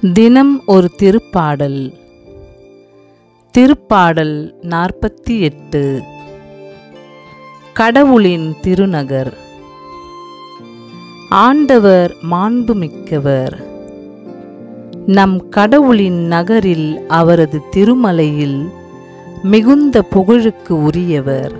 தினம் ஒரு திருப்பாடல். திருப்பாடல் 48. கடவுளின் திருநகர். ஆண்டவர் மாண்புமிக்கவர். நம் கடவுளின் நகரில் அவரது திருமலையில் மிகுந்த புகழுக்கு உரியவர்.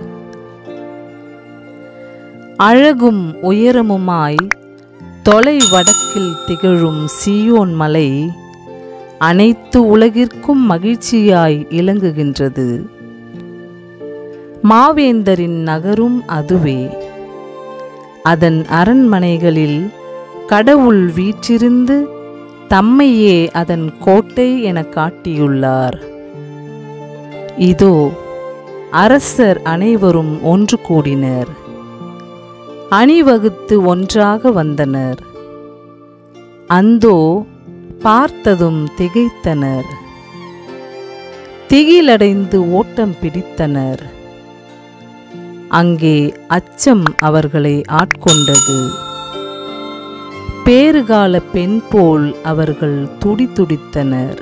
அழகும் உயரமுமாய் தொலை வடக்கில் திகழும் சீயோன் மலை அனைத்து உலகிற்கும் மகிழ்ச்சியாய் இலங்குகின்றது. மாவேந்தரின் நகரும் அதுவே. அதன் அரண்மனைகளில் கடவுள் வீற்றிருந்து தம்மையே அதன் கோட்டை என காட்டியுள்ளார். இதோ அரசர் அனைவரும் ஒன்று கூடினர். அணிவகுத்து ஒன்றாக வந்தனர். அந்தோ பார்த்ததும் திகைத்தனர். திகிலடைந்து ஓட்டம் பிடித்தனர். அங்கே அச்சம் அவர்களை ஆட்கொண்டது. பேறுகால பெண் போல் அவர்கள் துடிதுடித்தனர்.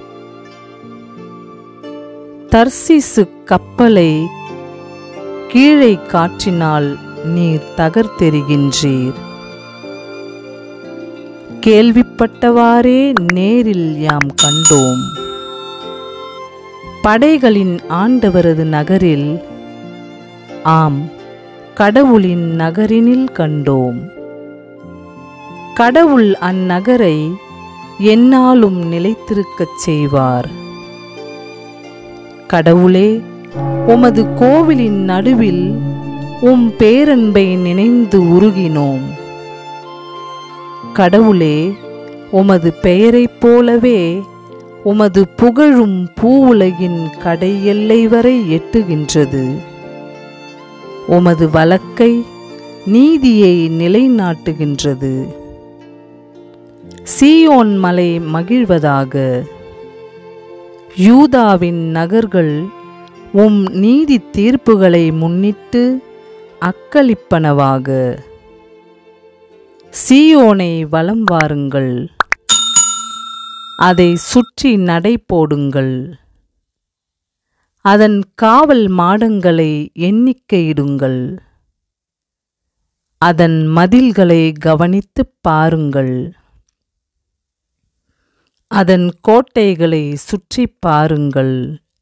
தர்சீசு கப்பலை கீழே காற்றினால் நீர் தகர்த்தெறிகின்றீர். கேள்விப்பட்டவாறே நேரில் யாம் கண்டோம். படைகளின் ஆண்டவரது நகரில், ஆம், கடவுளின் நகரினில் கண்டோம். கடவுள் அந்நகரை எந்நாளும் நிலைத்திருக்கச் செய்வார். கடவுளே, உமது கோவிலின் நடுவில் உம் பேரன்பை நினைந்து உருகினோம். கடவுளே, உமது பெயரைப் போலவே உமது புகழும் பூவுலகின் கடை எல்லை வரை எட்டுகின்றது. உமது வலக்கை நீதியை நிலைநாட்டுகின்றது. சீயோன் மலை மகிழ்வதாக. யூதாவின் நகர்கள் உம் நீதி தீர்ப்புகளை முன்னிட்டு அக்களிப்பனவாக. சீயோனை வலம் வாருங்கள். அதை சுற்றி நடை போடுங்கள். அதன் காவல் மாடங்களை எண்ணிக்கையிடுங்கள். அதன் மதில்களை கவனித்துப் பாருங்கள். அதன் கோட்டைகளை சுற்றி பாருங்கள்.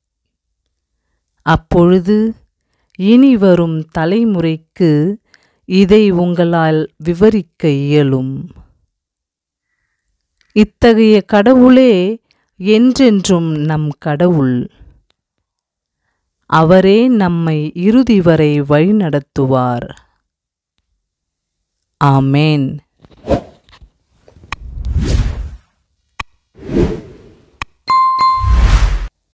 அப்பொழுது இனி வரும் தலைமுறைக்கு இதை உங்களால் விவரிக்க இயலும். இத்தகைய கடவுளே என்றென்றும் நம் கடவுள். அவரே நம்மை இறுதி வரை வழிநடத்துவார். ஆமேன்.